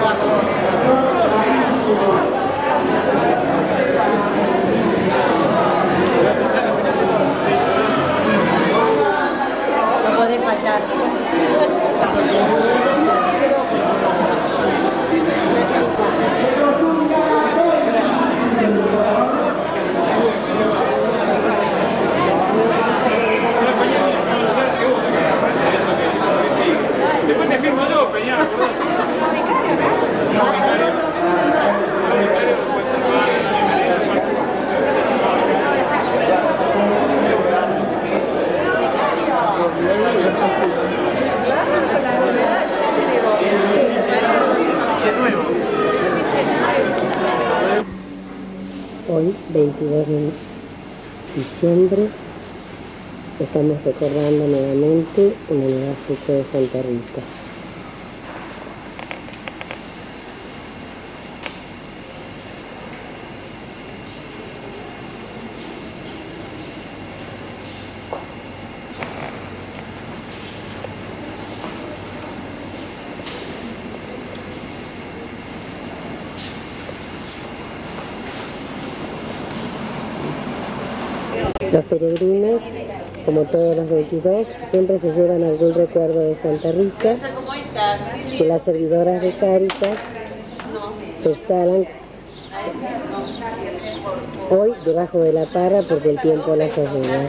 No podés fallar. Después te firmo yo, Peña. Hoy, 22 de diciembre, estamos recordando nuevamente una nueva fecha de Santa Rita. Los peregrinos, como todos los 22, siempre se llevan algún recuerdo de Santa Rita, que las servidoras de Cáritas se instalan hoy debajo de la parra porque el tiempo las ayuda.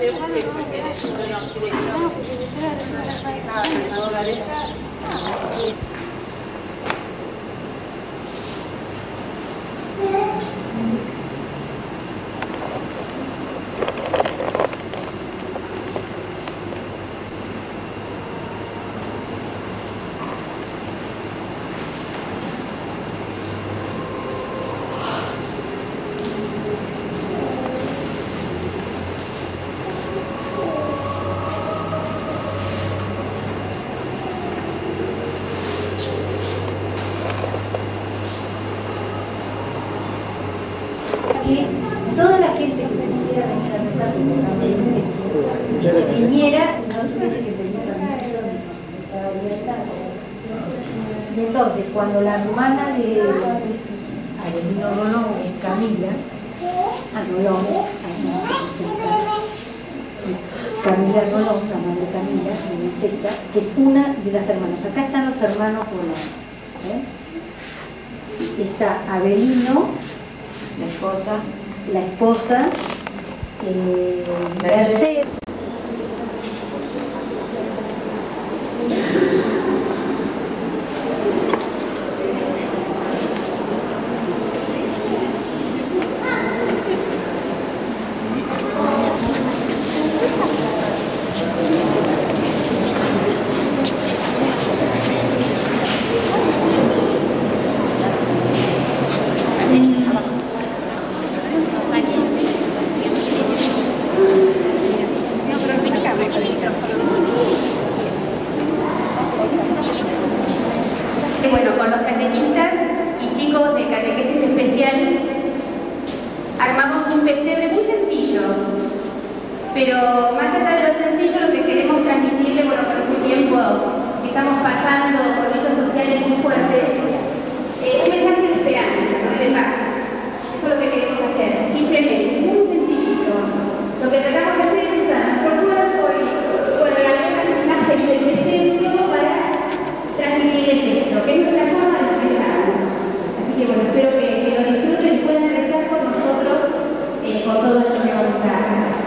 Que toda la gente que quisiera venir a rezar por la iglesia, que viniera y no tuviese que pedir permiso ni estaba abierta. Y entonces, cuando la hermana de Avelino Rolón es Camila, Camila Rolón, la madre Camila, de Meseta, que es una de las hermanas. Acá están los hermanos Rolón. Está Avelino, la esposa, Mercedes. Bueno, con los catequistas y chicos de catequesis especial armamos un pesebre muy sencillo, pero más allá de lo sencillo lo que queremos transmitirle, bueno, con este tiempo que estamos pasando con hechos sociales muy fuertes, un mensaje de esperanza, ¿no? De paz. Eso es lo que queremos hacer, simplemente, muy sencillito. Lo que tratamos de hacer es usar nuestro cuerpo y bueno, algunas imágenes del pesebre para transmitirles esto, que es nuestra forma de expresarnos. Así que bueno, espero que lo disfruten y puedan rezar con nosotros por todo esto que vamos a hacer.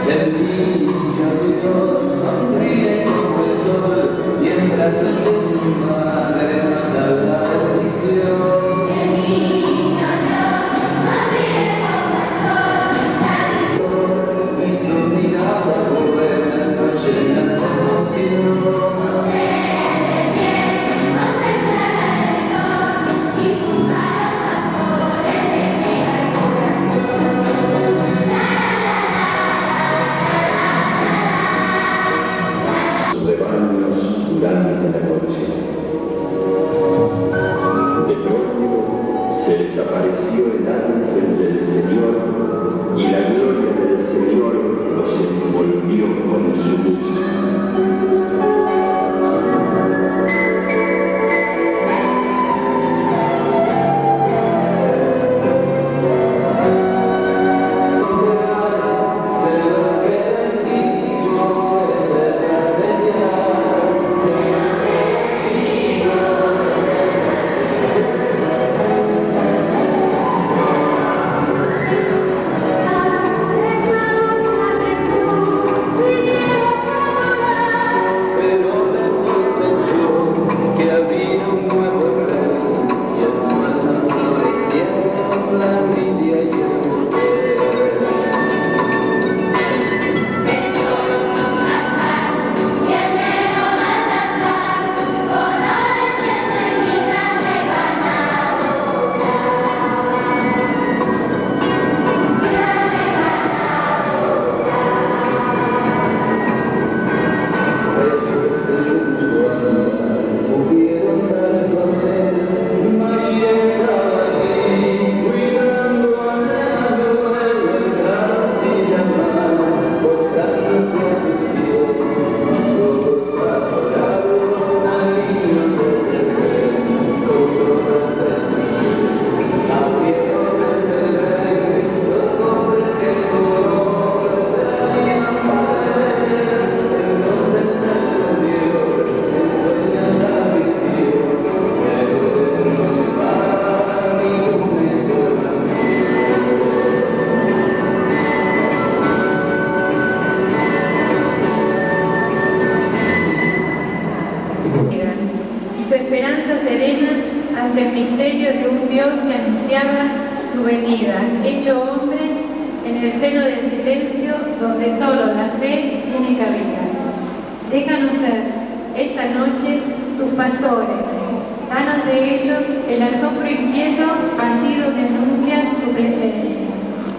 ante el misterio de un Dios que anunciaba su venida, hecho hombre en el seno del silencio donde solo la fe tiene cabida. Déjanos ser esta noche tus pastores, danos de ellos el asombro inquieto allí donde anuncias tu presencia.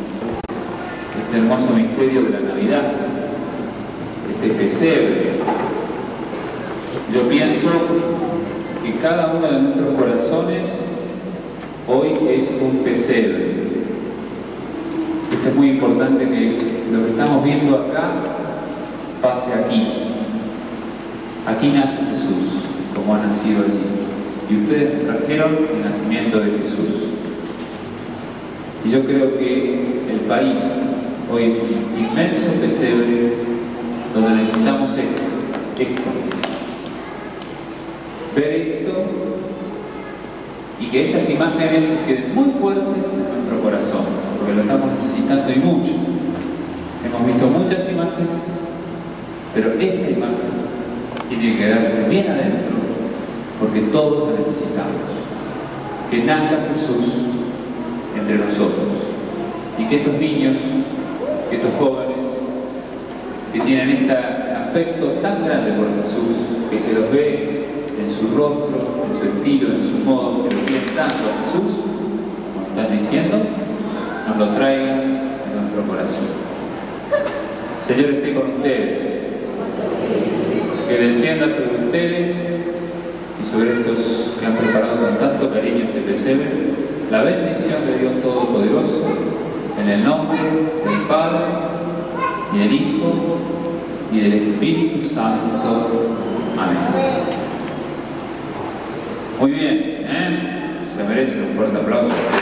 Este hermoso misterio de la Navidad, este pesebre. Yo pienso que cada uno de nuestros corazones hoy es un pesebre. Esto es muy importante que lo que estamos viendo acá pase aquí. Aquí nace Jesús, como ha nacido allí. Y ustedes trajeron el nacimiento de Jesús. Y yo creo que el país hoy es un inmenso pesebre donde necesitamos esto. Ver esto y que estas imágenes queden muy fuertes en nuestro corazón, porque lo estamos necesitando y mucho. Hemos visto muchas imágenes, pero esta imagen tiene que quedarse bien adentro, porque todos la necesitamos. Que nazca Jesús entre nosotros y que estos niños, que estos jóvenes que tienen este afecto tan grande por Jesús, que se los ve en su rostro, en su estilo, en su modo, que lo quieren tanto a Jesús, como están diciendo, nos lo traigan en nuestro corazón. Señor esté con ustedes, que descienda sobre ustedes y sobre estos que han preparado con tanto cariño este pesebre, la bendición de Dios Todopoderoso, en el nombre del Padre, y del Hijo, y del Espíritu Santo. Amén. Muy bien, se merecen un fuerte aplauso.